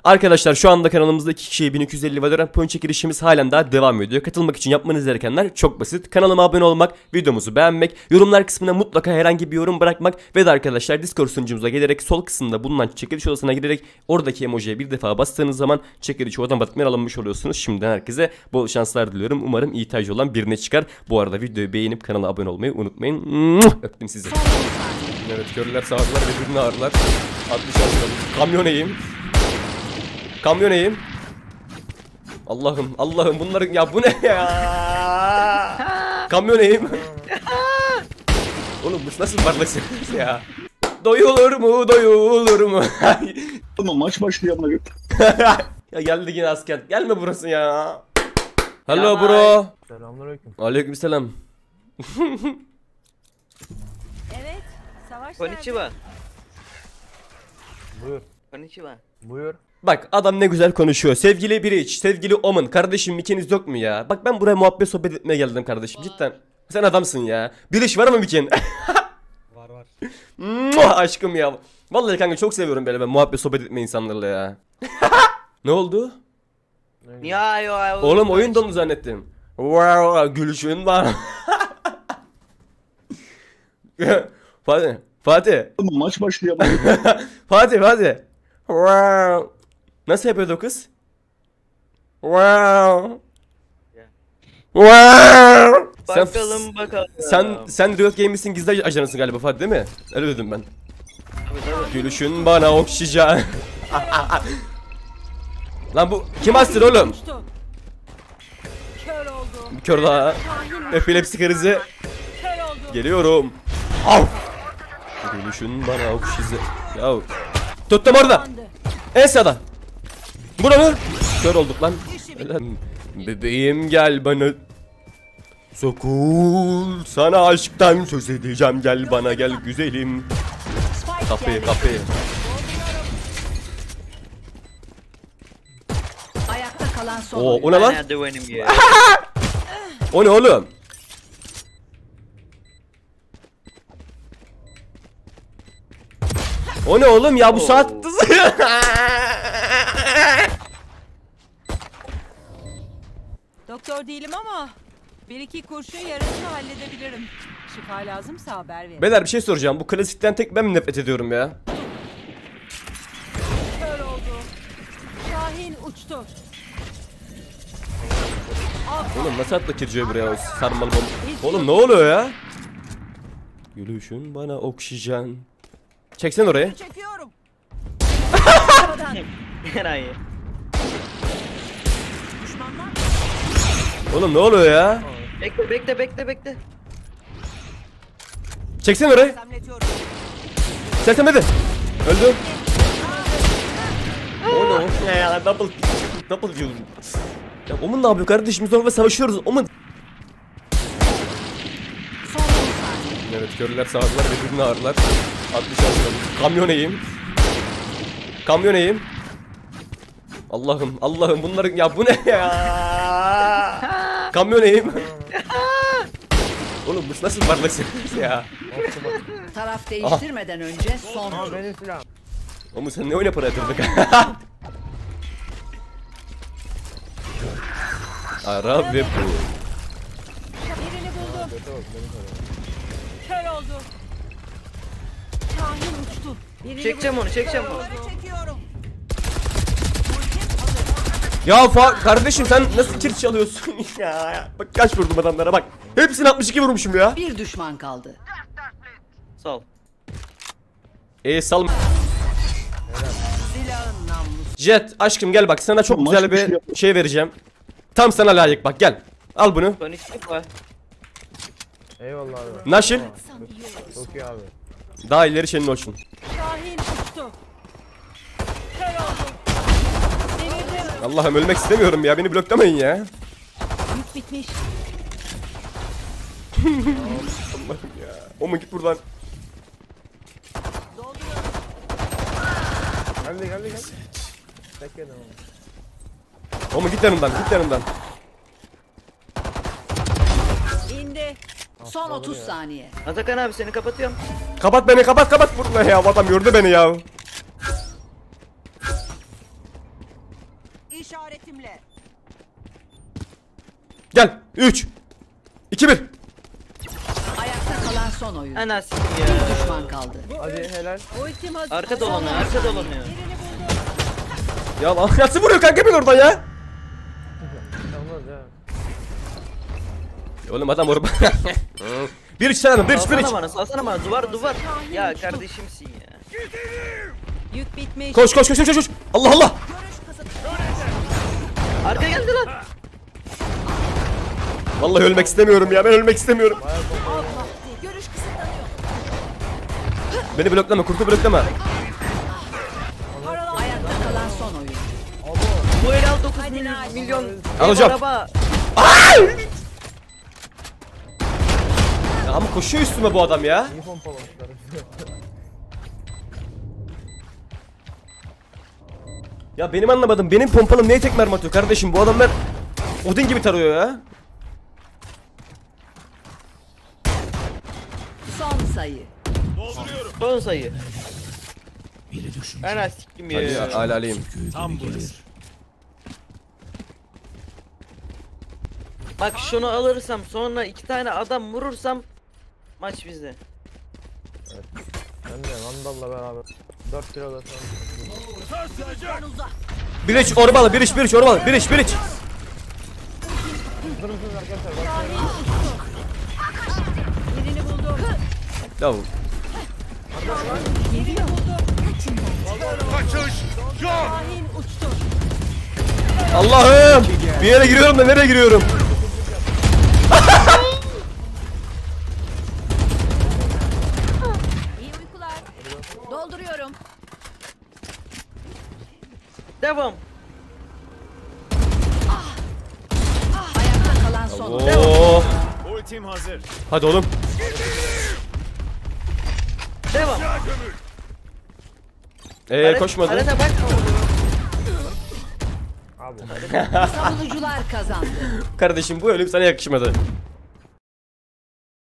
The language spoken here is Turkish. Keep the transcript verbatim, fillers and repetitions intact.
Arkadaşlar şu anda kanalımızda iki kişiye bin iki yüz elli Valorant point çekilişimiz halen daha devam ediyor. Katılmak için yapmanız gerekenler çok basit. Kanalıma abone olmak, videomuzu beğenmek, yorumlar kısmına mutlaka herhangi bir yorum bırakmak ve de arkadaşlar Discord sunucumuza gelerek sol kısımda bulunan çekiliş odasına girerek oradaki emojiye bir defa bastığınız zaman çekilişi otomatikman alınmış oluyorsunuz. Şimdiden herkese bol şanslar diliyorum. Umarım ihtiyacı olan birine çıkar. Bu arada videoyu beğenip kanala abone olmayı unutmayın. Öptüm sizi. Evet, körler sağırlar ve birbirine ağırlar. altmış altı. Kamyon eğim. Kamyon eğim. Allah'ım Allah'ım bunların ya bu ne ya? Kamyon eğim. Oğlum bu nasıl parlaksınız ya? Doyulur mu doyulur mu? Ama maç başlıyor ama. Ya geldi yine asker. Gelme burası ya. Hello bro. Selamünaleyküm. Aleykümselam. Evet, savaş Konnichiwa. Buyur. Konnichiwa. Buyur. Bak adam ne güzel konuşuyor. Sevgili Bridge, sevgili Omen. Kardeşim mikiniz yok mu ya? Bak ben buraya muhabbet sohbet etmeye geldim kardeşim. Cidden. Sen adamsın ya. Bridge var mı mikin? Var var. Muah, aşkım ya. Vallahi kanka çok seviyorum böyle ben muhabbet sohbet etme insanlarla ya. Ne oldu? Ya ya. Oğlum oyun donu zannettim. Wow, gülüşün var. Fatih, Fatih. Ama maç başlıyor ama. Fatih, Fatih. Wow. Nasıl yapıyordu o kız? Wow. Wow. Sen, Bakalım bakalım. sen sen Riot Games'in gizli ajanısın galiba Fatih değil mi? Öyle dedim ben. Gülüşün bana oksijen. Lan bu kim astır oğlum? uçtu. Kör oldu. Bir kör daha. Epilepsi krizi. Kör oldu. Geliyorum. Av. Gülüşün bana oksijen. Ya. Tuttum orada. En sağda. Vur onu. Kör olduk lan. Bebeğim gel bana. Sokul sana aşktan söz edeceğim, gel bana gel güzelim. Kapıyı kapıyı. Ayakta kalan son. Oo, o ne lan? Nerede benim ya? O ne oğlum? O ne oğlum ya bu Oo. saat? Doktor değilim ama bir iki kurşun yarasını halledebilirim. Şifa lazımsa haber verin. Beyler bir şey soracağım. Bu klasikten tek ben mi nefret ediyorum ya? Kör oldu. Şahin uçtu. Oğlum nasıl atla kirciyor buraya o sarmalı bomba? Oğlum ne oluyor ya? Gülüşün bana oksijen. Çeksen oraya. Çekiyorum. Enayi. Düşmanlar Oğlum ne oluyor ya? Bekle bekle bekle bekle. Çeksen oraya. zemletiyorum. Çeksen hadi. Öldüm. O ne? Ya double double diyorum. Ya Omun ne yapıyor kardeşim? Biz orada savaşıyoruz. Omun. Son on saniye. Evet, körler sağırlar ve birbirine ağırlar. altmış altı. Kamyon eğim. Kamyon eğim. Allah'ım Allah'ım bunların ya bu ne ya? Kamyon eğim. Oğlum bu nasıl parlaksınız ya? Taraf değiştirmeden önce son Aa tur. benim silahım. Oğlum sen ne oyuna para yatırdık? Ara ve bu. Birini buldum. Kör oldu. Şahin uçtu. Birini Çekeceğim buldum. onu, çekeceğim Kör onu. oldu. Çekiyorum. Ya fa kardeşim sen nasıl kir çalıyorsun ya? Bak kaç vurdum adamlara bak. Hepsini altmış iki vurmuşum ya. Bir düşman kaldı. Sol. Eee sal. Silahın namlusu. Jet aşkım gel bak sana çok Maç güzel bir şey bir yap- şey vereceğim. Tam sana layık bak gel. Al bunu. Konnichiwa. Eyvallah abi. Naşil. Çok iyi abi. Daha ileri senin olsun. Şahin uçtu. Kör oldu. Devirdim. Allah'ım ölmek istemiyorum ya. Beni bloklamayın ya. Yük bitmiş. Allah'ım ya. Oğlum git buradan. Geldi geldi geldi. Tek yedim onu. Oğlum git yanımdan git yanımdan. İndi. Son otuz saniye. Atakan abi seni kapatıyorum. Kapat beni kapat kapat burada ya. Adam gördü beni ya. İşaretimle. Gel. üç iki bir. Ayakta kalan son oyun. Ana sikim ya. Bir düşman kaldı. Hadi helal. Ultim hazır. Arka dolanıyor, arka dolanıyor. Birini buldum. Ya lan nasıl vuruyor kanka ben oradan ya? Olmaz ya. Oğlum adam vurma. bir iç sen bir iç bir iç. Salsana bana, salsana bana. Duvar, duvar. Ya kardeşimsin ya. Yük bitmiş. Koş koş koş koş koş. Allah Allah. Arka geldi lan. Vallahi ölmek istemiyorum ya. Ben ölmek istemiyorum. Görüş kısıtlanıyor. Beni bloklama, kurtu bloklama. Ayakta kalan son oyun. Bu el al dokuz milyon. milyon Alacağım. ev araba. Ya ama koşuyor üstüme bu adam ya. İyi pompalamışlar. Ya benim anlamadım. Benim pompalım neye tek mermi atıyor kardeşim? Bu adamlar Odin gibi tarıyor ya. Son sayı. Son sayı. Ana sikim ya. Hadi ya, alaleyim. Bak şunu alırsam sonra iki tane adam vurursam maç bizde. Ben de Vandal'la beraber. dört kilo da sonra. Bir iç orbalı, bir iç, bir iç orbalı, bir iç, bir iç. Durun durun arkadaşlar. Bak. Birini buldum. Ya Birini buldum. Kaçış yok. Şahin uçtu. Allah'ım! Bir yere giriyorum da nereye giriyorum? İyi uykular. Dolduruyorum. Devam. Ayakta kalan son oyun. Oo. Ultim hazır. Hadi oğlum. Devam. Ee koşmadı. Arada bak. Abi. Savunucular kazandı. Kardeşim bu ölüm sana yakışmadı.